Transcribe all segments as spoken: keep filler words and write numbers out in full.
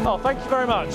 Oh, thank you very much.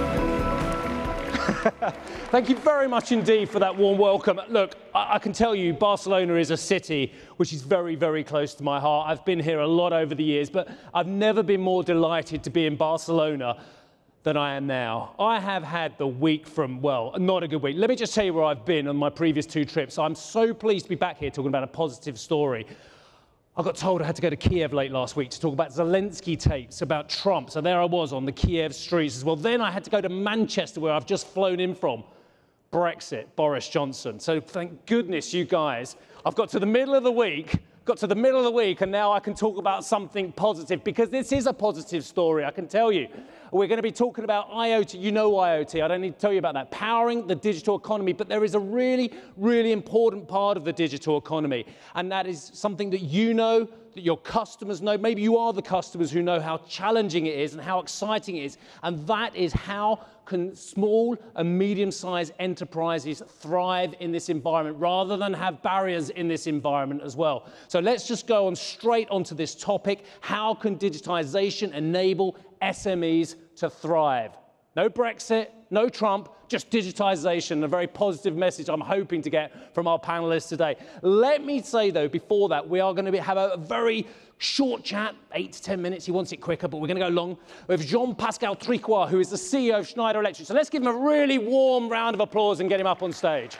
Thank you very much indeed for that warm welcome. Look, I, I can tell you Barcelona is a city which is very, very close to my heart. I've been here a lot over the years, but I've never been more delighted to be in Barcelona than I am now. I have had the week from, well, not a good week. Let me just tell you where I've been on my previous two trips. I'm so pleased to be back here talking about a positive story. I got told I had to go to Kiev late last week to talk about Zelensky tapes about Trump. So there I was on the Kiev streets as well. Then I had to go to Manchester, where I've just flown in from. Brexit, Boris Johnson. So thank goodness you guys. I've got to the middle of the week, got to the middle of the week, and now I can talk about something positive, because this is a positive story, I can tell you. We're going to be talking about I O T. You know I O T. I don't need to tell you about that. Powering the digital economy. But there is a really, really important part of the digital economy. And that is something that you know, that your customers know. Maybe you are the customers who know how challenging it is and how exciting it is. And that is how can small and medium-sized enterprises thrive in this environment rather than have barriers in this environment as well. So let's just go on straight onto this topic. How can digitization enable S M Es to thrive? No Brexit, no Trump, just digitization, a very positive message I'm hoping to get from our panelists today. Let me say, though, before that, we are going to be, have a very short chat, eight to ten minutes. He wants it quicker, but we're going to go long, with Jean-Pascal Tricoire, who is the C E O of Schneider Electric. So let's give him a really warm round of applause and get him up on stage.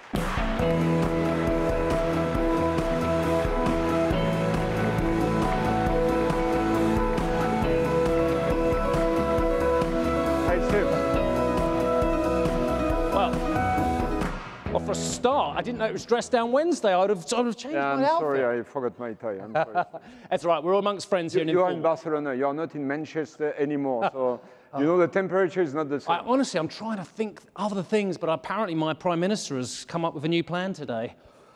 Well, for a start, I didn't know it was Dress Down Wednesday. I would have, I would have changed yeah, my I'm outfit. sorry, I forgot my tie. I'm sorry. That's all right. We're all amongst friends here. You, you are in Barcelona. You are not in Manchester anymore. So, you know, the temperature is not the same. I, honestly, I'm trying to think other things, but apparently my Prime Minister has come up with a new plan today.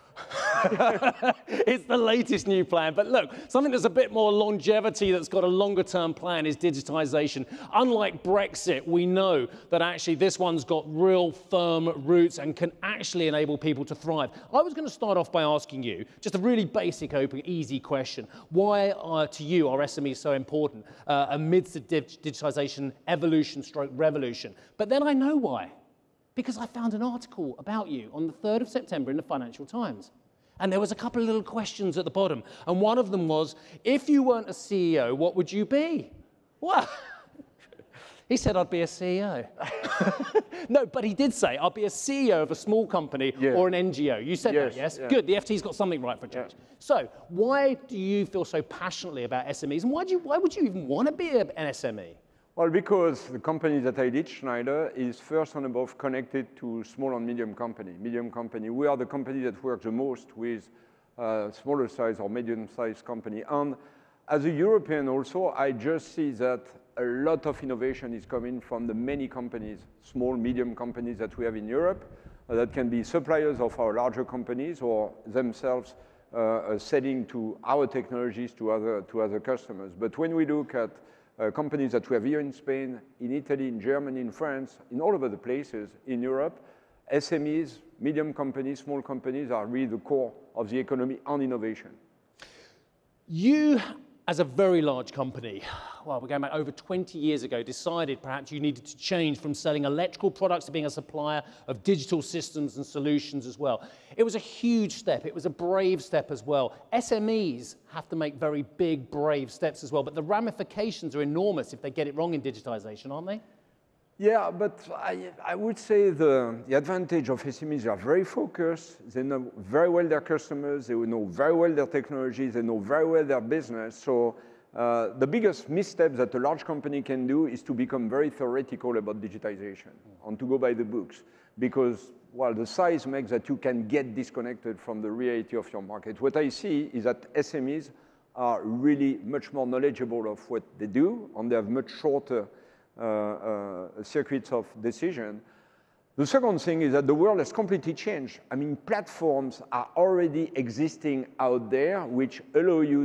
It's the latest new plan. But look, something that's a bit more longevity, that's got a longer term plan, is digitization. Unlike Brexit, we know that actually this one's got real firm roots and can actually enable people to thrive. I was going to start off by asking you just a really basic, open, easy question. Why are, to you, are S M Es so important uh, amidst the dig digitization evolution stroke revolution? But then I know why. Because I found an article about you on the third of September in the Financial Times. And there was a couple of little questions at the bottom. And one of them was, if you weren't a C E O, what would you be? Well, he said I'd be a C E O. No, but he did say I'd be a C E O of a small company yeah. or an N G O. You said yes, that, yes? Yeah. Good, the F T's got something right for a change. Yeah. So why do you feel so passionately about S M Es? And why, do you, why would you even want to be an S M E? Well, because the company that I lead, Schneider, is first and above connected to small and medium company. Medium company. We are the company that works the most with uh, smaller size or medium-sized company. And as a European also, I just see that a lot of innovation is coming from the many companies, small, medium companies that we have in Europe, uh, that can be suppliers of our larger companies or themselves uh, selling to our technologies to other, to other customers. But when we look at Uh, companies that we have here in Spain, in Italy, in Germany, in France, in all over the places in Europe, S M Es, medium companies, small companies are really the core of the economy and innovation. You, as a very large company, well, we're going back over twenty years ago, decided perhaps you needed to change from selling electrical products to being a supplier of digital systems and solutions as well. It was a huge step. It was a brave step as well. S M Es have to make very big, brave steps as well, but the ramifications are enormous if they get it wrong in digitization, aren't they? Yeah, but I, I would say the, the advantage of S M Es, they are very focused, they know very well their customers, they know very well their technologies, they know very well their business. So uh, the biggest misstep that a large company can do is to become very theoretical about digitization and to go by the books. Because, well, the size makes that you can get disconnected from the reality of your market. What I see is that S M Es are really much more knowledgeable of what they do, and they have much shorter Uh, uh, circuits of decision. The second thing is that the world has completely changed. I mean, platforms are already existing out there which allow you to go into a journey of digitization, taking profit of,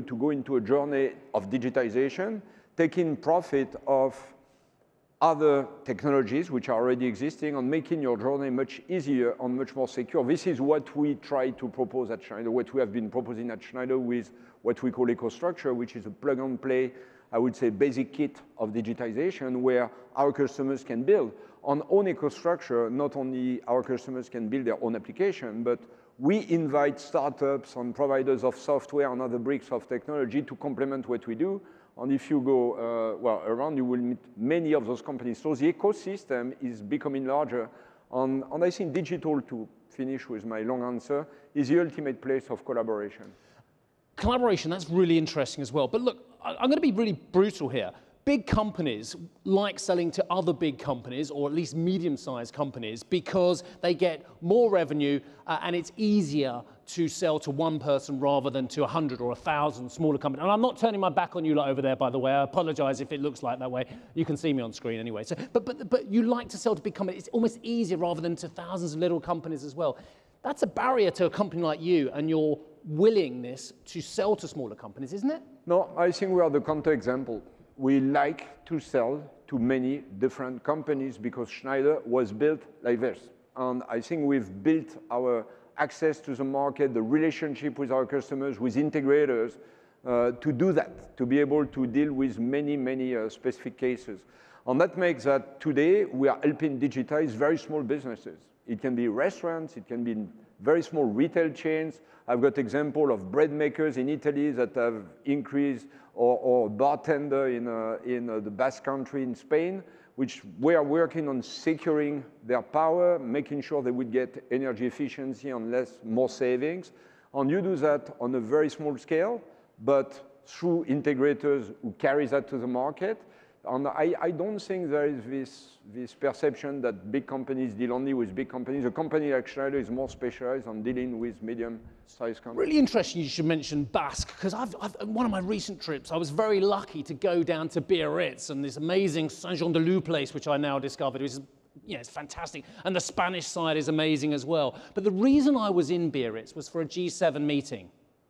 other technologies which are already existing and making your journey much easier and much more secure. This is what we try to propose at Schneider, what we have been proposing at Schneider with what we call EcoStruxure, which is a plug-and-play, I would say, basic kit of digitization where our customers can build. On own EcoStruxure, not only our customers can build their own application, but we invite startups and providers of software and other bricks of technology to complement what we do. And if you go uh, well around, you will meet many of those companies. So the ecosystem is becoming larger. And, and I think digital, to finish with my long answer, is the ultimate place of collaboration. Collaboration, that's really interesting as well. But look, I'm going to be really brutal here. Big companies like selling to other big companies, or at least medium-sized companies, because they get more revenue uh, and it's easier to sell to one person rather than to a hundred or a thousand smaller companies. And I'm not turning my back on you lot over there, by the way. I apologize if it looks like that way. You can see me on screen anyway. So, but, but, but you like to sell to big companies. It's almost easier rather than to thousands of little companies as well. That's a barrier to a company like you and your willingness to sell to smaller companies, isn't it? No, I think we are the counterexample. We like to sell to many different companies because Schneider was built like this. And I think we've built our access to the market, the relationship with our customers, with integrators, uh, to do that, to be able to deal with many, many uh, specific cases. And that makes that today we are helping digitize very small businesses. It can be restaurants, it can be very small retail chains. I've got example of bread makers in Italy that have increased, or, or bartender in, uh, in uh, the Basque Country in Spain, which we are working on securing their power, making sure they would get energy efficiency and less, more savings. And you do that on a very small scale, but through integrators who carry that to the market. And I, I don't think there is this, this perception that big companies deal only with big companies. A company like Schneider is more specialized on dealing with medium-sized companies. Really interesting you should mention Basque, because I've, I've, on one of my recent trips, I was very lucky to go down to Biarritz and this amazing Saint-Jean-de-Luz place, which I now discovered is, you know, it's fantastic. And the Spanish side is amazing as well. But the reason I was in Biarritz was for a G seven meeting.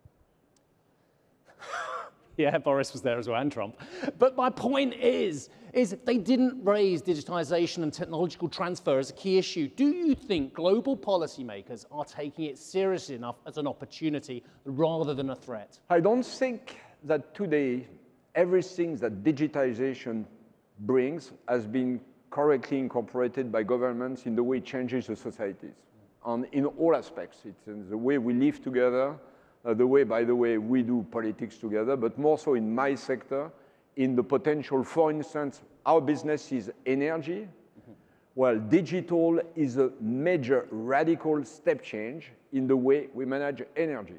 Yeah, Boris was there as well, and Trump. But my point is, is they didn't raise digitization and technological transfer as a key issue. Do you think global policymakers are taking it seriously enough as an opportunity rather than a threat? I don't think that today everything that digitization brings has been correctly incorporated by governments in the way it changes the societies. And in all aspects, it's in the way we live together, Uh, the way, by the way, we do politics together, but more so in my sector, in the potential, for instance, our business is energy. Mm-hmm. Well, digital is a major radical step change in the way we manage energy.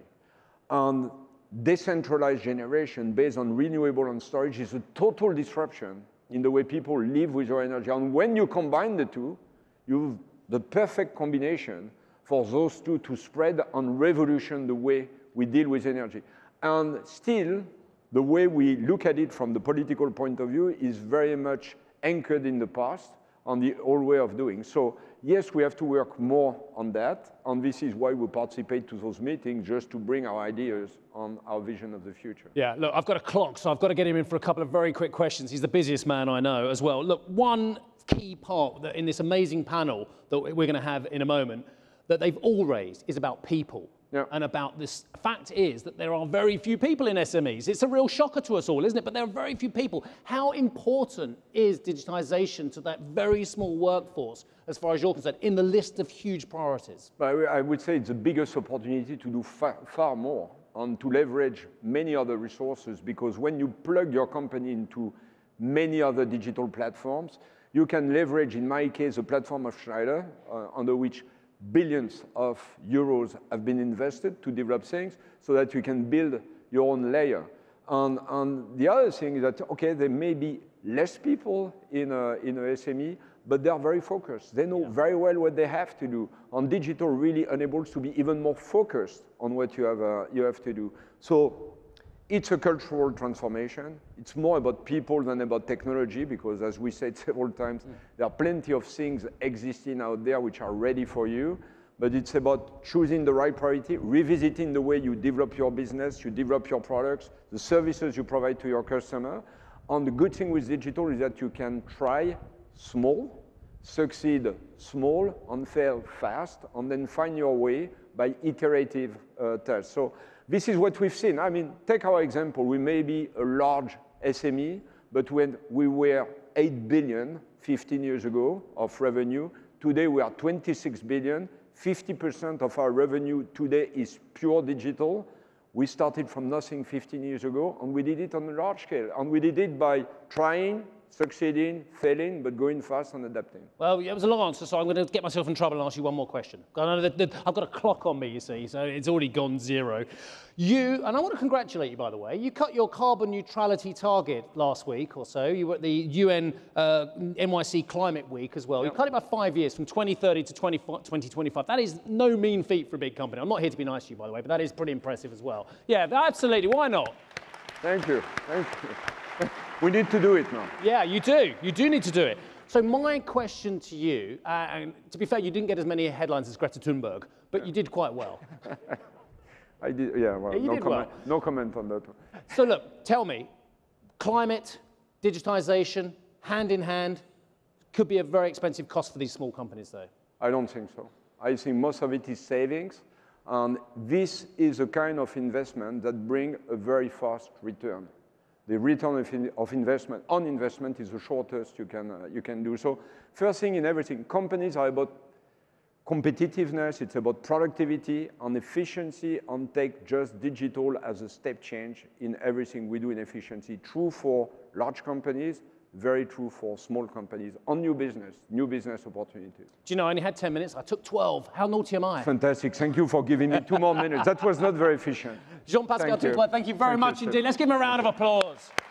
And decentralized generation based on renewable and storage is a total disruption in the way people live with your energy. And when you combine the two, you've the perfect combination for those two to spread and revolution the way we deal with energy. And still, the way we look at it from the political point of view is very much anchored in the past on the old way of doing. So yes, we have to work more on that, and this is why we participate to those meetings, just to bring our ideas on our vision of the future. Yeah, look, I've got a clock, so I've got to get him in for a couple of very quick questions. He's the busiest man I know as well. Look, one key part that in this amazing panel that we're going to have in a moment that they've all raised is about people. Yeah. And about this fact is that there are very few people in S M Es. It's a real shocker to us all, isn't it? But there are very few people. How important is digitization to that very small workforce, as far as you're concerned, in the list of huge priorities? I would say it's the biggest opportunity to do far, far more and to leverage many other resources, because when you plug your company into many other digital platforms, you can leverage, in my case, a platform of Schneider, uh, under which billions of euros have been invested to develop things so that you can build your own layer. And, and the other thing is that, okay, there may be less people in a, in a S M E, but they are very focused. They know yeah. very well what they have to do. And digital really enables to be even more focused on what you have, uh, you have to do. So it's a cultural transformation. It's more about people than about technology, because as we said several times, mm. there are plenty of things existing out there which are ready for you, but it's about choosing the right priority, revisiting the way you develop your business, you develop your products, the services you provide to your customer. And the good thing with digital is that you can try small, succeed small, and fail fast, and then find your way by iterative uh, tests. So this is what we've seen. I mean, take our example. We may be a large S M E, but when we were eight billion fifteen years ago of revenue, today we are twenty-six billion. fifty percent of our revenue today is pure digital. We started from nothing fifteen years ago, and we did it on a large scale. And we did it by trying, succeeding, failing, but going fast and adapting. Well, it was a long answer, so I'm going to get myself in trouble and ask you one more question. I know that, that I've got a clock on me, you see, so it's already gone zero. You, and I want to congratulate you, by the way, you cut your carbon neutrality target last week or so. You were at the U N uh, N Y C Climate Week as well. Yep. You cut it by five years, from twenty thirty to twenty twenty-five. That is no mean feat for a big company. I'm not here to be nice to you, by the way, but that is pretty impressive as well. Yeah, absolutely. Why not? Thank you. Thank you. We need to do it now. Yeah, you do. You do need to do it. So my question to you, uh, and to be fair, you didn't get as many headlines as Greta Thunberg, but you did quite well. I did, yeah, well, yeah, you no, did comment, well. no comment on that one. So look, tell me, climate, digitization, hand in hand, could be a very expensive cost for these small companies though. I don't think so. I think most of it is savings, and this is a kind of investment that brings a very fast return. The return of, in, of investment on investment is the shortest you can, uh, you can do. So first thing in everything, companies are about competitiveness, it's about productivity and efficiency, and take just digital as a step change in everything we do in efficiency. True for large companies, very true for small companies, on new business, new business opportunities. Do you know, I only had ten minutes, I took twelve. How naughty am I? Fantastic, thank you for giving me two more minutes. That was not very efficient. Jean-Pascal Toutouet, thank you very thank much you, indeed. Let's give him a round of applause.